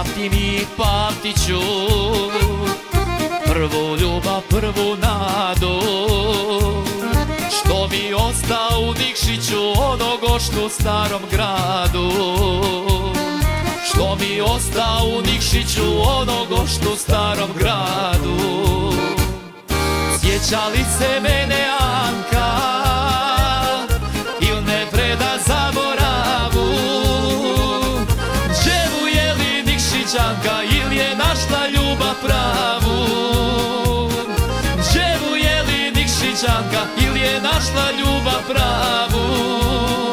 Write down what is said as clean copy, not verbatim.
pamtim i pamtit ću prvu ljubav, prvu nadu, što mi osta u Nikšiću onogo što u Starom gradu, što mi osta u Nikšiću onogo što u Starom gradu. Sjeća li se mene Anka il ne preda zaboravu, dževu je li Nikšićanka ili je našla ljubav pravu, dževu je li Nikšićanka ili je našla ljubav pravu.